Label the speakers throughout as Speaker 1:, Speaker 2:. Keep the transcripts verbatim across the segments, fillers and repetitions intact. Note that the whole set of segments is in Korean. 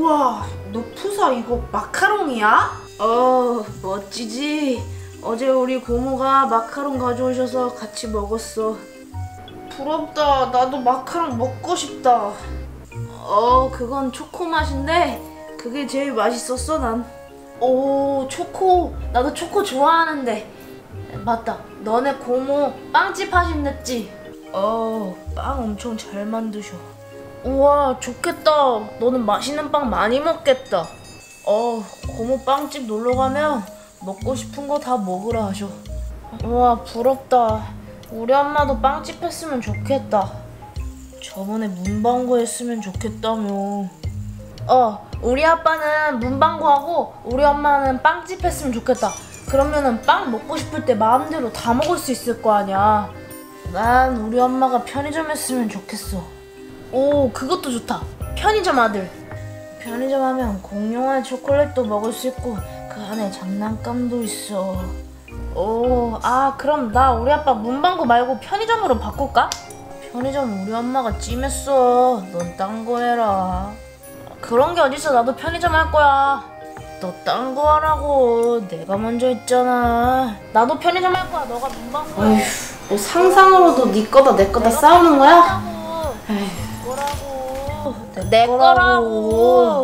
Speaker 1: 우와, 노푸사 이거 마카롱이야?
Speaker 2: 어, 멋지지? 어제 우리 고모가 마카롱 가져오셔서 같이 먹었어.
Speaker 1: 부럽다. 나도 마카롱 먹고 싶다.
Speaker 2: 어, 그건 초코 맛인데 그게 제일 맛있었어, 난.
Speaker 1: 오, 초코.
Speaker 2: 나도 초코 좋아하는데. 맞다, 너네 고모 빵집 하신댔지? 어, 빵 엄청 잘 만드셔. 우와, 좋겠다. 너는 맛있는 빵 많이 먹겠다. 어, 고모 빵집 놀러 가면 먹고 싶은 거 다 먹으라 하셔. 우와, 부럽다. 우리 엄마도 빵집 했으면 좋겠다. 저번에 문방구 했으면 좋겠다며. 어, 우리 아빠는 문방구 하고 우리 엄마는 빵집 했으면 좋겠다. 그러면은 빵 먹고 싶을 때 마음대로 다 먹을 수 있을 거 아니야. 난 우리 엄마가 편의점 했으면 좋겠어. 오, 그것도 좋다. 편의점 아들. 편의점 하면 공룡알 초콜릿도 먹을 수 있고 그 안에 장난감도 있어. 오, 아, 그럼 나 우리 아빠 문방구 말고 편의점으로 바꿀까? 편의점 우리 엄마가 찜했어. 넌 딴 거 해라. 그런 게 어딨어. 나도 편의점 할 거야. 너 딴 거 하라고. 내가 먼저 했잖아. 나도 편의점 할 거야. 너가 문방구 해.
Speaker 1: 어휴, 뭐 상상으로도 네 거다 내 거다 싸우는 거야?
Speaker 2: 에휴. 거라고.
Speaker 1: 내
Speaker 2: 거라고.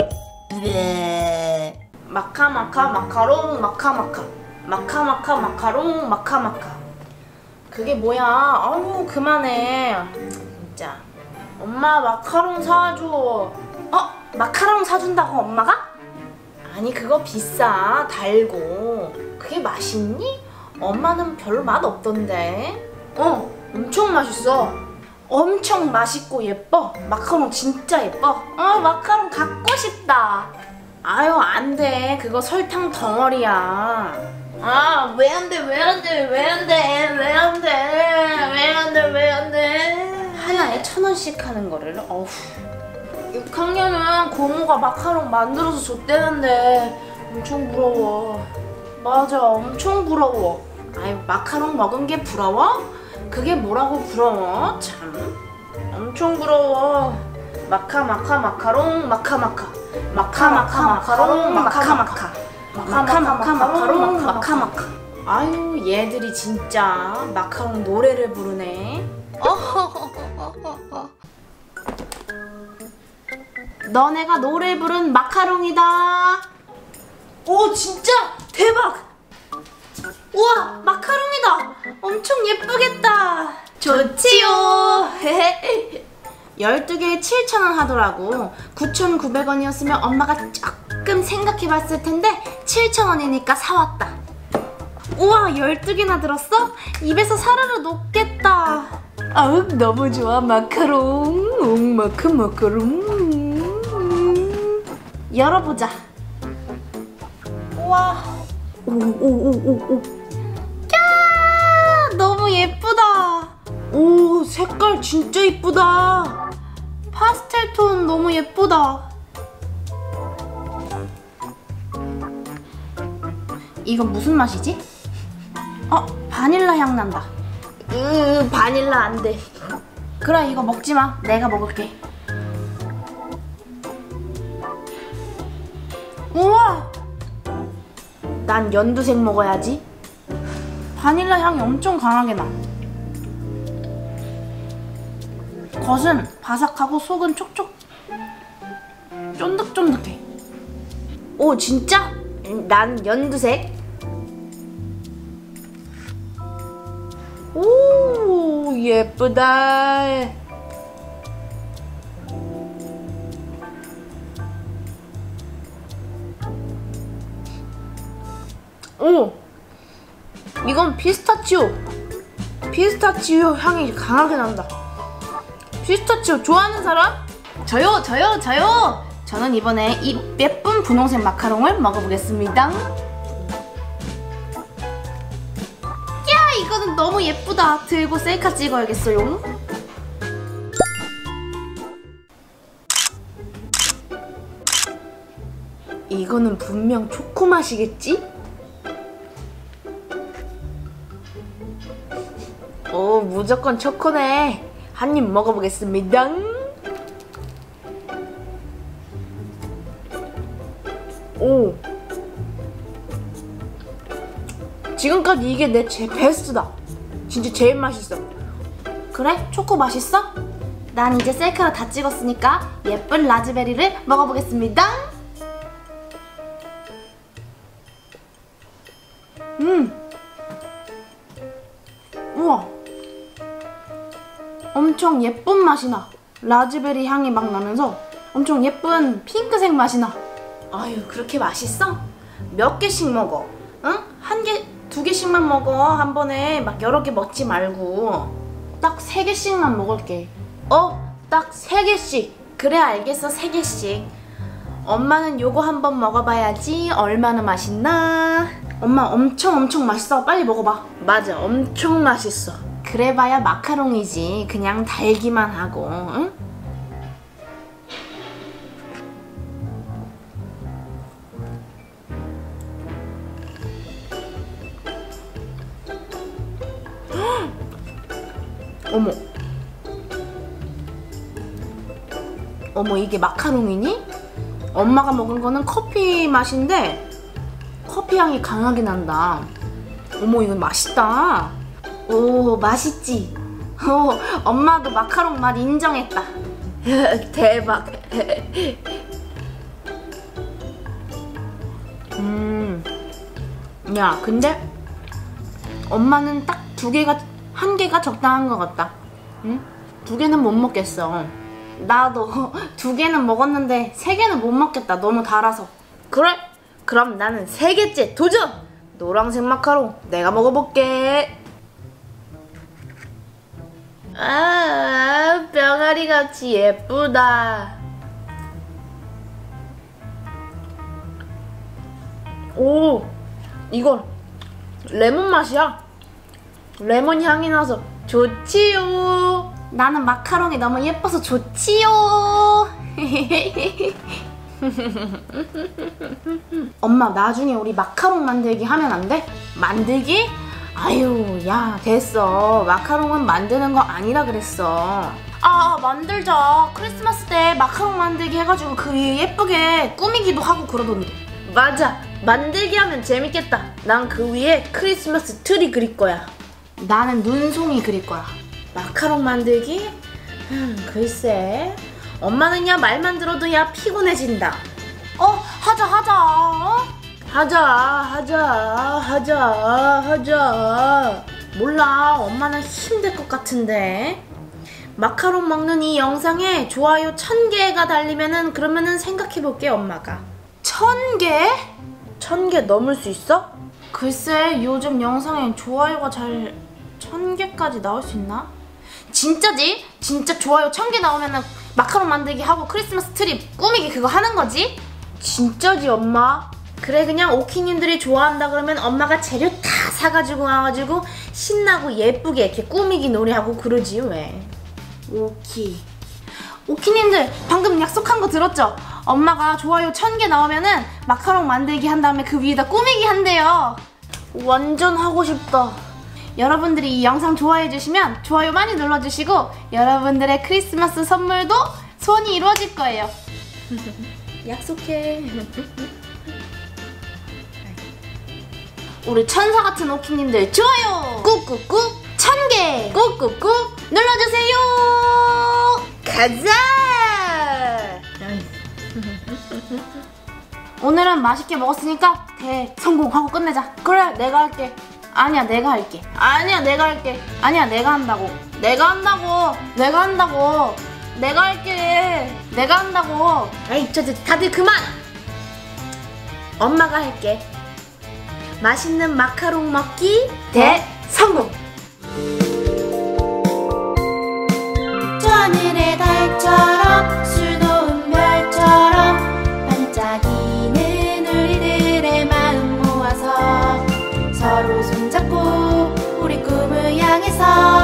Speaker 1: 네. 마카마카 마카롱 마카마카 마카마카 마카롱 마카마카. 그게 뭐야? 아유, 그만해. 진짜. 엄마 마카롱 사줘. 어? 마카롱 사준다고 엄마가? 아니, 그거 비싸. 달고. 그게 맛있니? 엄마는 별로 맛 없던데. 어, 엄청 맛있어. 엄청 맛있고 예뻐. 마카롱 진짜 예뻐. 어, 마카롱 갖고 싶다. 아유, 안 돼. 그거 설탕 덩어리야. 아, 왜 안 돼? 왜 안 돼? 왜 안 돼? 왜 안 돼? 왜 안 돼? 왜 안 돼? 하나에 천 원씩 하는 거를. 어후. 육 학년은 고모가 마카롱 만들어서 줬대는데 엄청 부러워. 맞아, 엄청 부러워. 아유, 마카롱 먹은 게 부러워? 그게 뭐라고 부러워? 참. 엄청 부러워. 마카 마카 마카롱 마카마카 마카 마카 마카롱 마카마카 마카 마카 마카롱 마카마카. 아유, 얘들이 진짜 마카롱 노래를 부르네. 너네가 노래 부른 마카롱이다. 오, 진짜 대박. 우와, 마카롱이다. 엄청 예쁘겠다. 좋지요. 열두 개에 칠천 원 하더라고. 구천구백 원이었으면 엄마가 조금 생각해봤을 텐데 칠천 원이니까 사왔다. 우와, 열두 개나 들었어? 입에서 사르르 녹겠다. 아우, 너무 좋아. 마카롱. 응, 마카 마카롱. 열어보자. 우와. 오오오오오. 야, 너무 예쁘다. 오, 색깔 진짜 예쁘다. 파스텔 톤 너무 예쁘다. 이건 무슨 맛이지? 어, 바닐라 향 난다. 으, 바닐라 안 돼. 그래, 이거 먹지 마. 내가 먹을게. 우와! 난 연두색 먹어야지. 바닐라 향이 엄청 강하게 나. 겉은 바삭하고 속은 촉촉 쫀득쫀득해. 오, 진짜? 난 연두색. 오, 예쁘다. 오, 이건 피스타치오. 피스타치오 향이 강하게 난다. 피스타치오 좋아하는 사람? 저요, 저요, 저요. 저는 이번에 이 예쁜 분홍색 마카롱을 먹어보겠습니다. 야, 이거는 너무 예쁘다. 들고 셀카 찍어야겠어요. 이거는 분명 초코 맛이겠지? 오, 무조건 초코네. 한 입 먹어보겠습니다. 오. 지금까지 이게 내 제 베스트다. 진짜 제일 맛있어. 그래? 초코 맛있어? 난 이제 셀카로 다 찍었으니까 예쁜 라즈베리를 먹어보겠습니다. 음. 우와. 엄청 예쁜 맛이 나. 라즈베리 향이 막 나면서 엄청 예쁜 핑크색 맛이 나. 아유, 그렇게 맛있어? 몇 개씩 먹어? 응? 한 개, 두 개씩만 먹어. 한 번에 막 여러 개 먹지 말고. 딱 세 개씩만 먹을게. 어? 딱 세 개씩. 그래, 알겠어. 세 개씩. 엄마는 요거 한번 먹어봐야지. 얼마나 맛있나? 엄마 엄청 엄청 맛있어. 빨리 먹어봐. 맞아, 엄청 맛있어. 그래봐야 마카롱이지. 그냥 달기만 하고. 응? 어머. 어머, 이게 마카롱이니? 엄마가 먹은 거는 커피 맛인데 커피 향이 강하게 난다. 어머, 이건 맛있다. 오, 맛있지? 오, 엄마도 마카롱 맛 인정했다. 대박. 음. 야, 근데 엄마는 딱 두 개가, 한 개가 적당한 것 같다. 응? 두 개는 못 먹겠어. 나도 두 개는 먹었는데 세 개는 못 먹겠다. 너무 달아서. 그래? 그럼 나는 세 개째 도전! 노란색 마카롱 내가 먹어볼게. 아, 병아리 같이 예쁘다. 오, 이건 레몬 맛이야. 레몬 향이 나서 좋지요. 나는 마카롱이 너무 예뻐서 좋지요. 엄마, 나중에 우리 마카롱 만들기 하면 안 돼? 만들기? 아유, 야, 됐어. 마카롱은 만드는 거 아니라 그랬어. 아, 만들자. 크리스마스 때 마카롱 만들기 해가지고 그 위에 예쁘게 꾸미기도 하고 그러던데. 맞아, 만들기 하면 재밌겠다. 난 그 위에 크리스마스 트리 그릴 거야. 나는 눈송이 그릴 거야. 마카롱 만들기? 음, 글쎄. 엄마는 야, 말만 들어도 야, 피곤해진다. 어, 하자 하자. 어? 하자 하자 하자 하자. 몰라, 엄마는 힘들 것 같은데. 마카롱 먹는 이 영상에 좋아요 천 개가 달리면은, 그러면은 생각해볼게. 엄마가 천 개? 천 개 넘을 수 있어? 글쎄, 요즘 영상에 좋아요가 잘 천 개까지 나올 수 있나? 진짜지? 진짜 좋아요 천 개 나오면은 마카롱 만들기 하고 크리스마스 트리 꾸미기 그거 하는 거지? 진짜지, 엄마? 그래, 그냥 오키님들이 좋아한다 그러면 엄마가 재료 다 사가지고 와가지고 신나고 예쁘게 이렇게 꾸미기 놀이하고 그러지 왜. 오키. 오키님들, 방금 약속한 거 들었죠? 엄마가 좋아요 천 개 나오면은 마카롱 만들기 한 다음에 그 위에다 꾸미기 한대요. 완전 하고 싶다. 여러분들이 이 영상 좋아해주시면 좋아요 많이 눌러주시고 여러분들의 크리스마스 선물도 소원이 이루어질 거예요. 약속해. 우리 천사 같은 오키님들 좋아요 꾹꾹꾹 천 개 꾹꾹꾹 눌러주세요. 가자. 오늘은 맛있게 먹었으니까 대성공하고 끝내자. 그래, 내가 할게. 아니야, 내가 할게. 아니야, 내가 할게. 아니야, 내가 한다고. 내가 한다고. 내가 한다고. 내가 할게. 내가 한다고. 에이, 저, 저, 다들 그만. 엄마가 할게. 맛있는 마카롱 먹기 대성공. 저 하늘의 달처럼 수놓은 별처럼 반짝이는 우리들의 마음 모아서 서로 손잡고 우리 꿈을 향해서